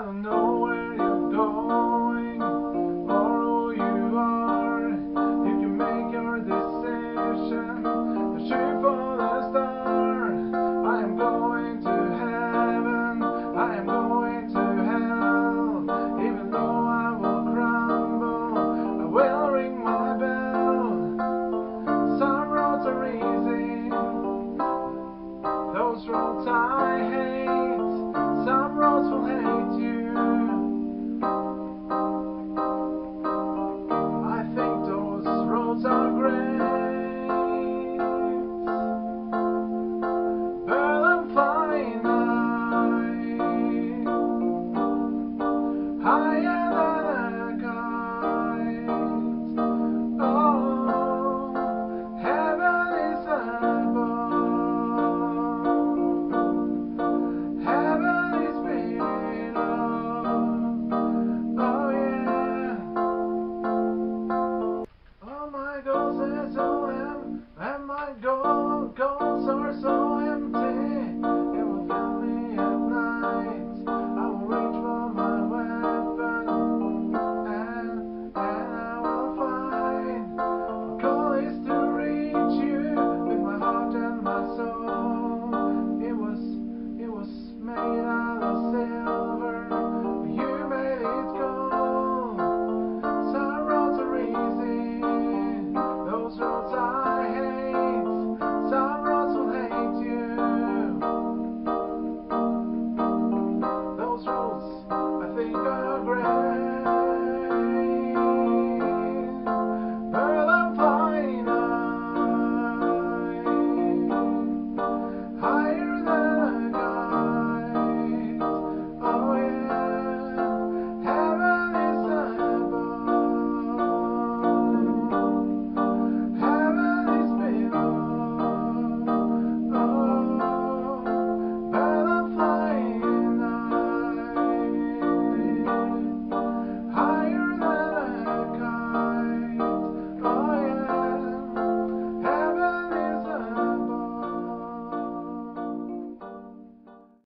don't know where you're going or who you are. You can make your decision and shoot for the star. I am going to heaven, I am going to hell. Even though I will crumble, I will ring my bell. Some roads are easy, those roads I hate. Some roads will hate you. I think those roads are great, but I'm flying higher than a kite. Oh, heaven is above, heaven is below. Oh yeah. Oh, my goals are so and my goals are so empty. It will fill me at night. I will reach for my weapon and I will fight. My goal is to reach you with my heart and my soul. It was made out of silver, but you made it gold. Some roads are easy, those roads I hate. Some roads will hate you. Those roads I think are great.